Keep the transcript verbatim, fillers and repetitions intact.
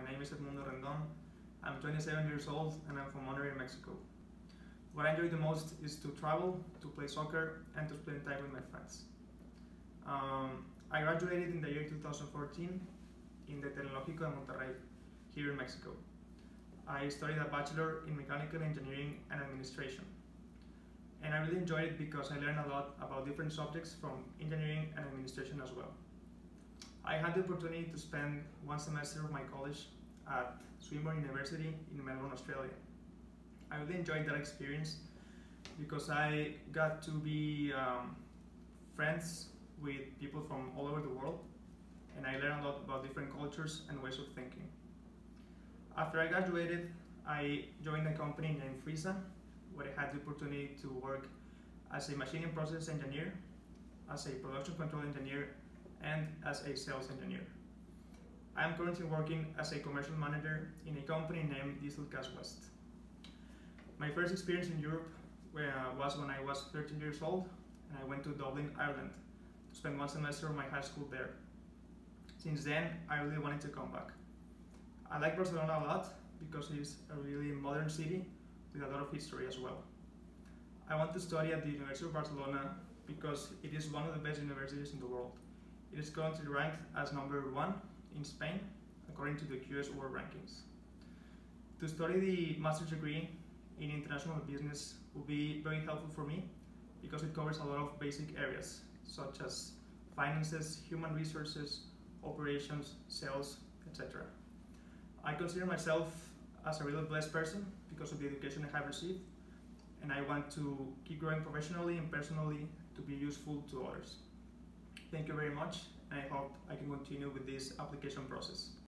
name is Edmundo Rendon. I'm twenty-seven years old and I'm from Monterrey, Mexico. What I enjoy the most is to travel, to play soccer, and to spend time with my friends. Um, I graduated in the year two thousand fourteen in the Tecnológico de Monterrey, here in Mexico. I studied a Bachelor in Mechanical Engineering and Administration. And I really enjoyed it because I learned a lot about different subjects from engineering and administration as well. I had the opportunity to spend one semester of my college at Swinburne University in Melbourne, Australia. I really enjoyed that experience because I got to be um, friends with people from all over the world, and I learned a lot about different cultures and ways of thinking. After I graduated, I joined a company named Friesa, where I had the opportunity to work as a machine and process engineer, as a production control engineer, and as a sales engineer. I am currently working as a commercial manager in a company named Diesel Gas West. My first experience in Europe was when I was thirteen years old, and I went to Dublin, Ireland, to spend one semester of my high school there. Since then, I really wanted to come back. I like Barcelona a lot because it is a really modern city with a lot of history as well. I want to study at the University of Barcelona because it is one of the best universities in the world. It is currently ranked as number one in Spain, according to the Q S World Rankings. To study the master's degree in international business will be very helpful for me because it covers a lot of basic areas, such as finances, human resources, operations, sales, et cetera. I consider myself as a really blessed person because of the education I have received, and I want to keep growing professionally and personally to be useful to others. Thank you very much, and I hope I can continue with this application process.